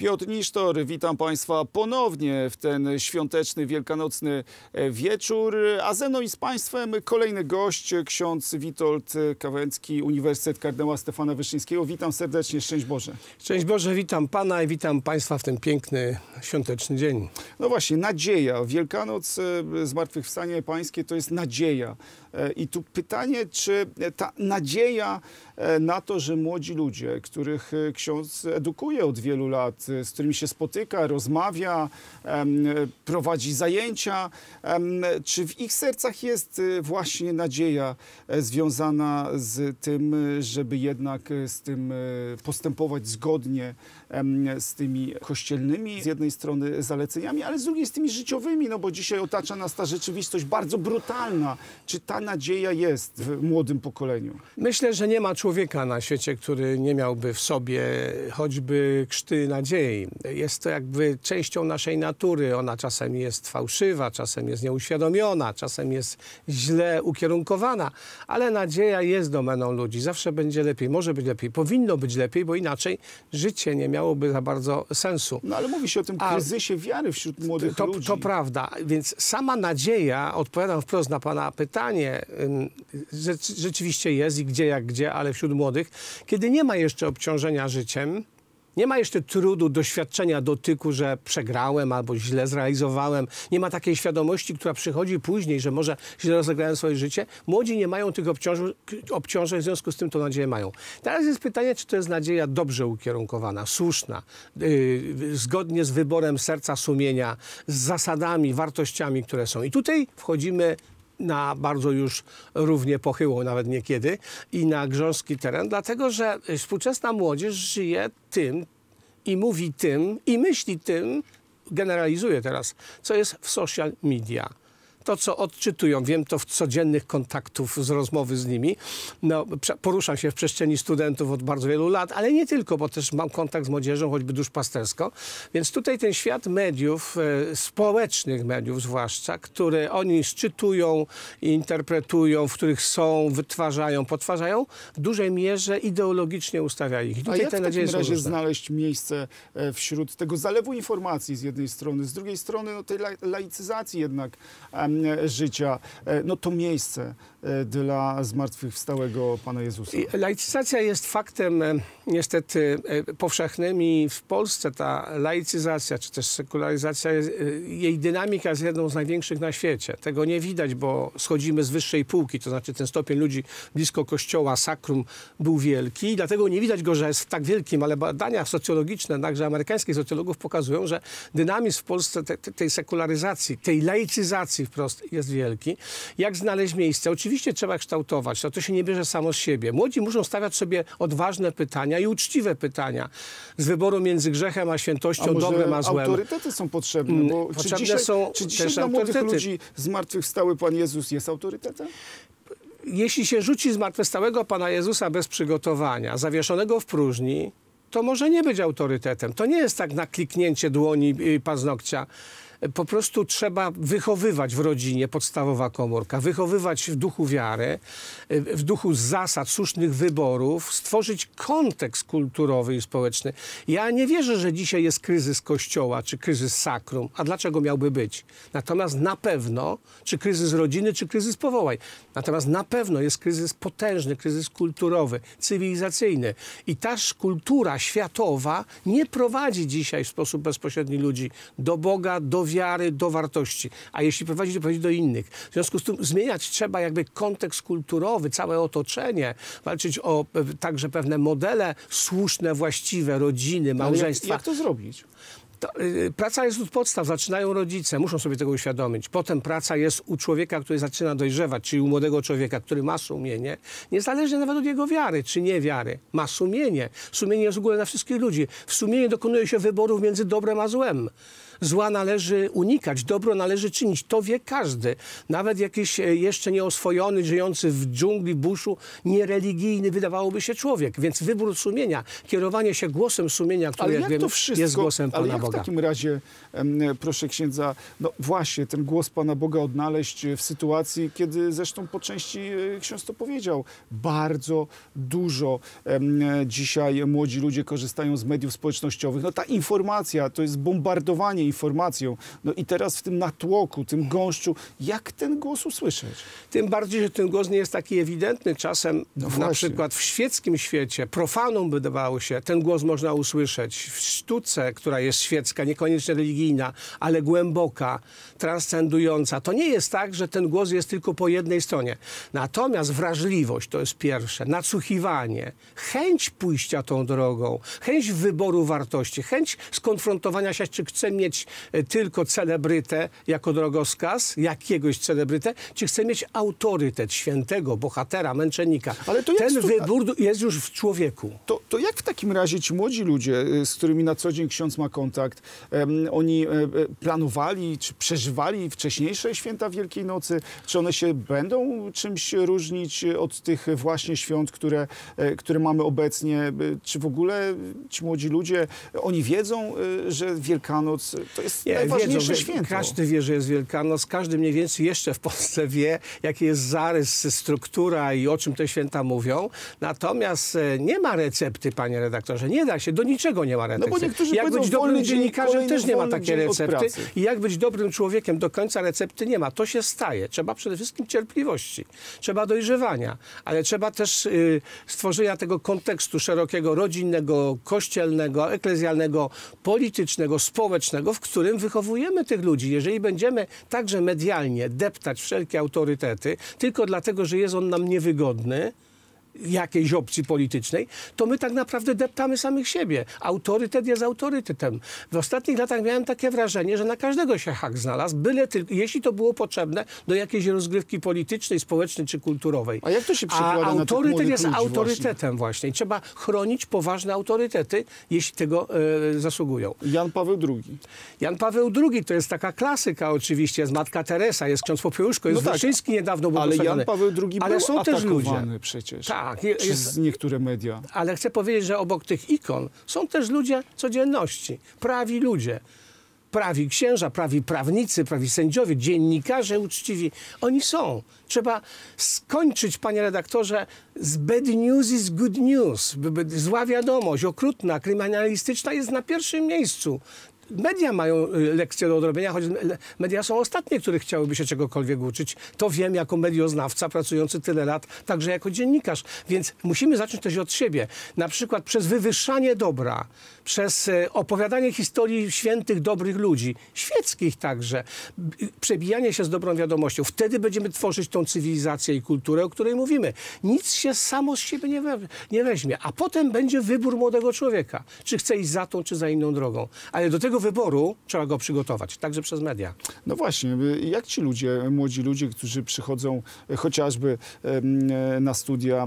Piotr Nisztor, witam Państwa ponownie w ten świąteczny, wielkanocny wieczór, a ze mną i z Państwem kolejny gość, ksiądz Witold Kawęcki, Uniwersytet Kardynała Stefana Wyszyńskiego. Witam serdecznie, szczęść Boże. Szczęść Boże, witam Pana i witam Państwa w ten piękny, świąteczny dzień. No właśnie, nadzieja. Wielkanoc, Zmartwychwstanie Pańskie to jest nadzieja. I tu pytanie, czy ta nadzieja na to, że młodzi ludzie, których ksiądz edukuje od wielu lat, z którymi się spotyka, rozmawia, prowadzi zajęcia, czy w ich sercach jest właśnie nadzieja związana z tym, żeby jednak z tym postępować zgodnie z tymi kościelnymi z jednej strony zaleceniami, ale z drugiej z tymi życiowymi, no bo dzisiaj otacza nas ta rzeczywistość bardzo brutalna. Czy ta nadzieja jest w młodym pokoleniu? Myślę, że nie ma człowieka na świecie, który nie miałby w sobie choćby krzty nadziei. Jest to jakby częścią naszej natury. Ona czasem jest fałszywa, czasem jest nieuświadomiona, czasem jest źle ukierunkowana, ale nadzieja jest domeną ludzi. Zawsze będzie lepiej, może być lepiej, powinno być lepiej, bo inaczej życie nie miałoby za bardzo sensu. No ale mówi się o tym kryzysie wiary wśród młodych ludzi. To prawda, więc sama nadzieja, odpowiadam wprost na Pana pytanie, rzeczywiście jest i gdzie jak gdzie, ale wśród młodych, kiedy nie ma jeszcze obciążenia życiem, nie ma jeszcze trudu, doświadczenia, dotyku, że przegrałem albo źle zrealizowałem. Nie ma takiej świadomości, która przychodzi później, że może źle rozegrałem swoje życie. Młodzi nie mają tych obciążeń, w związku z tym to nadzieję mają. Teraz jest pytanie, czy to jest nadzieja dobrze ukierunkowana, słuszna, zgodnie z wyborem serca, sumienia, z zasadami, wartościami, które są. I tutaj wchodzimy na bardzo już równie pochyłą, nawet niekiedy, i na grząski teren, dlatego że współczesna młodzież żyje tym i mówi tym i myśli tym, generalizuje teraz, co jest w social media. To, co odczytują, wiem to w codziennych kontaktów z rozmowy z nimi. No, poruszam się w przestrzeni studentów od bardzo wielu lat, ale nie tylko, bo też mam kontakt z młodzieżą, choćby duszpastersko. Więc tutaj ten świat mediów, społecznych mediów zwłaszcza, które oni szczytują, interpretują, w których są, wytwarzają, podtwarzają, w dużej mierze ideologicznie ustawia ich. A jak w takim razie znaleźć miejsce wśród tego zalewu informacji z jednej strony, z drugiej strony no, tej laicyzacji jednak życia, no to miejsce dla zmartwychwstałego Pana Jezusa. Laicyzacja jest faktem niestety powszechnym i w Polsce ta laicyzacja, czy też sekularyzacja, jej dynamika jest jedną z największych na świecie. Tego nie widać, bo schodzimy z wyższej półki, to znaczy ten stopień ludzi blisko kościoła, sakrum był wielki i dlatego nie widać go, że jest tak wielkim, ale badania socjologiczne, także amerykańskich socjologów pokazują, że dynamizm w Polsce tej sekularyzacji, tej laicyzacji wprost jest wielki. Jak znaleźć miejsce? Oczywiście trzeba kształtować, to się nie bierze samo z siebie. Młodzi muszą stawiać sobie odważne pytania i uczciwe pytania z wyboru między grzechem a świętością, dobrem a złem. Autorytety są potrzebne, bo czy dzisiaj dla młodych ludzi zmartwychwstały Pan Jezus jest autorytetem? Jeśli się rzuci zmartwychwstałego Pana Jezusa bez przygotowania, zawieszonego w próżni, to może nie być autorytetem. To nie jest tak na kliknięcie dłoni i paznokcia. Po prostu trzeba wychowywać w rodzinie, podstawowa komórka, wychowywać w duchu wiary, w duchu zasad, słusznych wyborów, stworzyć kontekst kulturowy i społeczny. Ja nie wierzę, że dzisiaj jest kryzys Kościoła, czy kryzys sakrum. A dlaczego miałby być? Natomiast na pewno, czy kryzys rodziny, czy kryzys powołań. Natomiast na pewno jest kryzys potężny, kryzys kulturowy, cywilizacyjny. I ta kultura światowa nie prowadzi dzisiaj w sposób bezpośredni ludzi do Boga, do wiary, do wartości. A jeśli prowadzi, to prowadzi do innych. W związku z tym zmieniać trzeba jakby kontekst kulturowy, całe otoczenie, walczyć o także pewne modele słuszne, właściwe, rodziny, małżeństwa. Jak to zrobić? Praca jest od podstaw, zaczynają rodzice, muszą sobie tego uświadomić. Potem praca jest u człowieka, który zaczyna dojrzewać, czyli u młodego człowieka, który ma sumienie, niezależnie nawet od jego wiary, czy nie wiary. Ma sumienie. Sumienie jest w ogóle na wszystkich ludzi. W sumieniu dokonuje się wyborów między dobrem a złem. Zła należy unikać, dobro należy czynić. To wie każdy. Nawet jakiś jeszcze nieoswojony, żyjący w dżungli, buszu, niereligijny wydawałoby się człowiek. Więc wybór sumienia, kierowanie się głosem sumienia, który jak wiemy, jest głosem Pana Boga. Ale jak Boga. w takim razie, proszę księdza, no właśnie ten głos Pana Boga odnaleźć w sytuacji, kiedy zresztą po części ksiądz to powiedział, bardzo dużo dzisiaj młodzi ludzie korzystają z mediów społecznościowych. No ta informacja, to jest bombardowanie informacją. No i teraz w tym natłoku, tym gąszczu, jak ten głos usłyszeć? Tym bardziej, że ten głos nie jest taki ewidentny. Czasem na przykład w świeckim świecie, profanom wydawało się, ten głos można usłyszeć. W sztuce, która jest świecka, niekoniecznie religijna, ale głęboka, transcendująca. To nie jest tak, że ten głos jest tylko po jednej stronie. Natomiast wrażliwość to jest pierwsze, nadsłuchiwanie, chęć pójścia tą drogą, chęć wyboru wartości, chęć skonfrontowania się, czy chcę mieć tylko celebrytę jako drogowskaz, jakiegoś celebrytę, czy chcę mieć autorytet świętego, bohatera, męczennika. Ale to ten wybór jest już w człowieku. To jak w takim razie ci młodzi ludzie, z którymi na co dzień ksiądz ma kontakt, oni planowali, czy przeżywali wcześniejsze święta Wielkiej Nocy? Czy one się będą czymś różnić od tych właśnie świąt, które mamy obecnie? Czy w ogóle ci młodzi ludzie, oni wiedzą, że Wielkanoc to jest najważniejsze święto? Każdy wie, że jest Wielkanoc. Każdy mniej więcej jeszcze w Polsce wie, jaki jest zarys, struktura i o czym te święta mówią. Natomiast nie ma recepty, panie redaktorze. Nie da się, do niczego nie ma recepty. No bo niektórzy jak być dobrym dziennikarzem, też nie ma takiej recepty. I jak być dobrym człowiekiem, do końca recepty nie ma. To się staje. Trzeba przede wszystkim cierpliwości. Trzeba dojrzewania. Ale trzeba też stworzenia tego kontekstu szerokiego, rodzinnego, kościelnego, eklezjalnego, politycznego, społecznego, w którym wychowujemy tych ludzi. Jeżeli będziemy także medialnie deptać wszelkie autorytety, tylko dlatego, że jest on nam niewygodny, jakiejś opcji politycznej, to my tak naprawdę deptamy samych siebie. Autorytet jest autorytetem. W ostatnich latach miałem takie wrażenie, że na każdego się hak znalazł, byle tylko, jeśli to było potrzebne do jakiejś rozgrywki politycznej, społecznej czy kulturowej. A jak to się przekłada autorytet na tych młodych jest ludzi autorytetem właśnie. I trzeba chronić poważne autorytety, jeśli tego zasługują. Jan Paweł II. Jan Paweł II to jest taka klasyka oczywiście. Jest Matka Teresa, jest ksiądz Popiełuszko, jest Wyszyński niedawno błogosławiony. Ale Jan Paweł II ale był są też ludzie. przecież. Tak, przez niektóre media. Ale chcę powiedzieć, że obok tych ikon są też ludzie codzienności, prawi ludzie. Prawi księża, prawi prawnicy, prawi sędziowie, dziennikarze uczciwi. Oni są. Trzeba skończyć, panie redaktorze, z bad news is good news. Zła wiadomość, okrutna, kryminalistyczna jest na pierwszym miejscu. Media mają lekcje do odrobienia, choć media są ostatnie, które chciałyby się czegokolwiek uczyć. To wiem jako medioznawca, pracujący tyle lat, także jako dziennikarz. Więc musimy zacząć też od siebie. Na przykład przez wywyższanie dobra, przez opowiadanie historii świętych, dobrych ludzi, świeckich także, przebijanie się z dobrą wiadomością. Wtedy będziemy tworzyć tą cywilizację i kulturę, o której mówimy. Nic się samo z siebie nie weźmie. A potem będzie wybór młodego człowieka. Czy chce iść za tą, czy za inną drogą. Ale do tego wyboru trzeba go przygotować, także przez media. No właśnie, jak ci ludzie, młodzi ludzie, którzy przychodzą chociażby na studia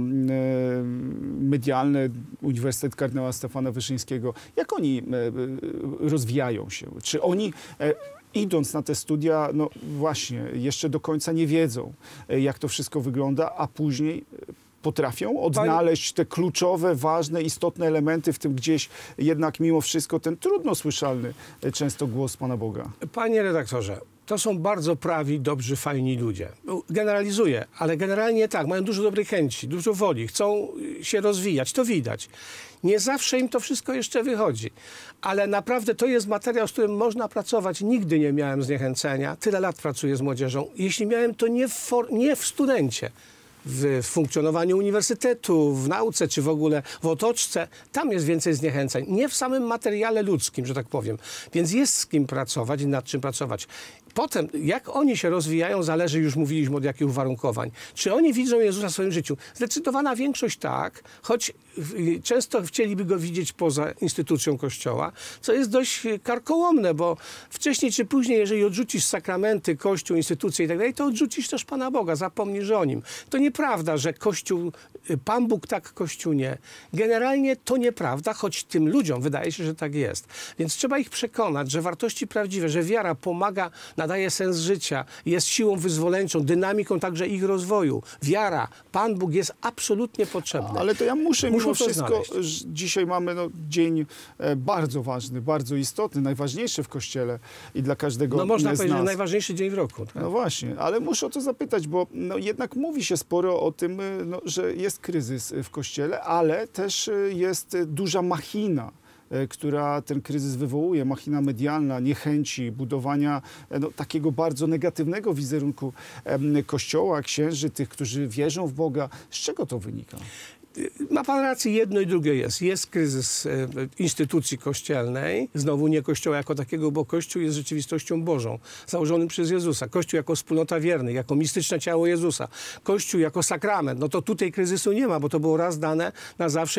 medialne, Uniwersytet Kardynała Stefana Wyszyńskiego, jak oni rozwijają się? Czy oni idąc na te studia, no właśnie, jeszcze do końca nie wiedzą, jak to wszystko wygląda, a później potrafią odnaleźć te kluczowe, ważne, istotne elementy, w tym gdzieś jednak mimo wszystko ten trudno słyszalny często głos Pana Boga? Panie redaktorze, to są bardzo prawi, dobrzy, fajni ludzie. Generalizuję, ale generalnie tak, mają dużo dobrej chęci, dużo woli, chcą się rozwijać, to widać. Nie zawsze im to wszystko jeszcze wychodzi, ale naprawdę to jest materiał, z którym można pracować. Nigdy nie miałem zniechęcenia, tyle lat pracuję z młodzieżą. Jeśli miałem, to nie w studencie, w funkcjonowaniu uniwersytetu, w nauce, czy w ogóle w otoczce, tam jest więcej zniechęceń. Nie w samym materiale ludzkim, że tak powiem. Więc jest z kim pracować i nad czym pracować. potem, jak oni się rozwijają, zależy, już mówiliśmy, od jakich uwarunkowań. Czy oni widzą Jezusa w swoim życiu? Zdecydowana większość tak, choć często chcieliby go widzieć poza instytucją Kościoła, co jest dość karkołomne, bo wcześniej czy później, jeżeli odrzucisz sakramenty, Kościół, instytucje i tak dalej, to odrzucisz też Pana Boga, zapomnisz o Nim. To nieprawda, że Kościół, Pan Bóg tak, Kościół nie. Generalnie to nieprawda, choć tym ludziom wydaje się, że tak jest. Więc trzeba ich przekonać, że wartości prawdziwe, że wiara pomaga, nadaje sens życia, jest siłą wyzwoleńczą, dynamiką także ich rozwoju. Wiara, Pan Bóg jest absolutnie potrzebny. Ale to ja muszę mimo wszystko, znaleźć. dzisiaj mamy dzień bardzo ważny, bardzo istotny, najważniejszy w Kościele i dla każdego z nas. Można powiedzieć, że najważniejszy dzień w roku. Tak? No właśnie, ale muszę o to zapytać, bo jednak mówi się sporo o tym, że jest kryzys w Kościele, ale też jest duża machina, która ten kryzys wywołuje, machina medialna, niechęci, budowania takiego bardzo negatywnego wizerunku Kościoła, księży, tych, którzy wierzą w Boga. Z czego to wynika? Ma pan rację, jedno i drugie jest. Jest kryzys instytucji kościelnej, znowu nie Kościoła jako takiego, bo Kościół jest rzeczywistością Bożą, założonym przez Jezusa. Kościół jako wspólnota wiernych, jako mistyczne ciało Jezusa. Kościół jako sakrament. No to tutaj kryzysu nie ma, bo to było raz dane na zawsze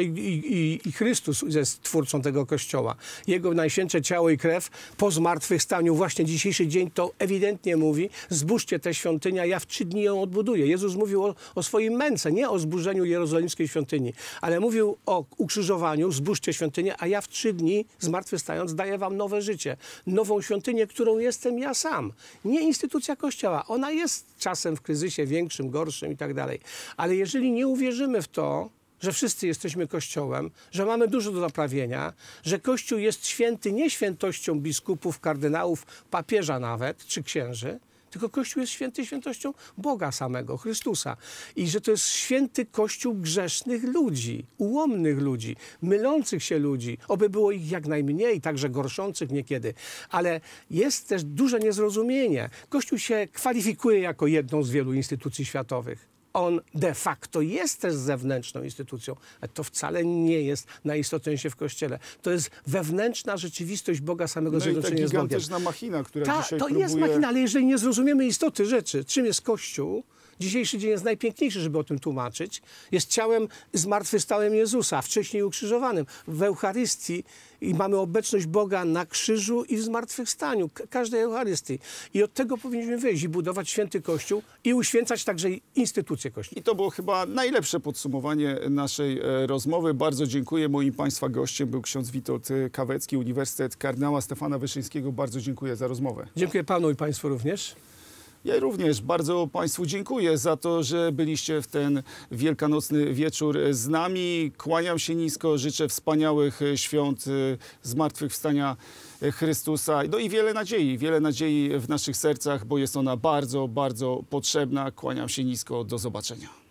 i Chrystus jest twórcą tego Kościoła. Jego najświętsze ciało i krew po zmartwychwstaniu, właśnie dzisiejszy dzień to ewidentnie mówi, zburzcie tę świątynię, a ja w 3 dni ją odbuduję. Jezus mówił o swoim męce, nie o zburzeniu jerozolimskiej świątyni, ale mówił o ukrzyżowaniu, zburzcie świątynię, a ja w 3 dni, zmartwychwstając, daję wam nowe życie. Nową świątynię, którą jestem ja sam. Nie instytucja Kościoła. Ona jest czasem w kryzysie większym, gorszym i tak dalej. Ale jeżeli nie uwierzymy w to, że wszyscy jesteśmy Kościołem, że mamy dużo do naprawienia, że Kościół jest święty nie świętością biskupów, kardynałów, papieża nawet, czy księży, tylko Kościół jest święty świętością Boga samego, Chrystusa. I że to jest święty Kościół grzesznych ludzi, ułomnych ludzi, mylących się ludzi. Oby było ich jak najmniej, także gorszących niekiedy. Ale jest też duże niezrozumienie. Kościół się kwalifikuje jako jedną z wielu instytucji światowych. On de facto jest też zewnętrzną instytucją, ale to wcale nie jest najistotniejsze w Kościele. To jest wewnętrzna rzeczywistość Boga samego, zjednoczenia z Bogiem. Gigantyczna machina, która dzisiaj to próbuje... jest machina, ale jeżeli nie zrozumiemy istoty rzeczy, czym jest Kościół, dzisiejszy dzień jest najpiękniejszy, żeby o tym tłumaczyć, jest ciałem zmartwychwstałym Jezusa, wcześniej ukrzyżowanym, w Eucharystii i mamy obecność Boga na krzyżu i w zmartwychwstaniu, każdej Eucharystii. I od tego powinniśmy wyjść i budować święty Kościół i uświęcać także instytucje Kościoła. I to było chyba najlepsze podsumowanie naszej rozmowy. Bardzo dziękuję. Moim Państwa gościem był ksiądz Witold Kawecki, Uniwersytet Kardynała Stefana Wyszyńskiego. Bardzo dziękuję za rozmowę. Dziękuję Panu i Państwu również. Ja również bardzo Państwu dziękuję za to, że byliście w ten wielkanocny wieczór z nami. Kłaniam się nisko, życzę wspaniałych świąt zmartwychwstania Chrystusa. No i wiele nadziei w naszych sercach, bo jest ona bardzo, bardzo potrzebna. Kłaniam się nisko, do zobaczenia.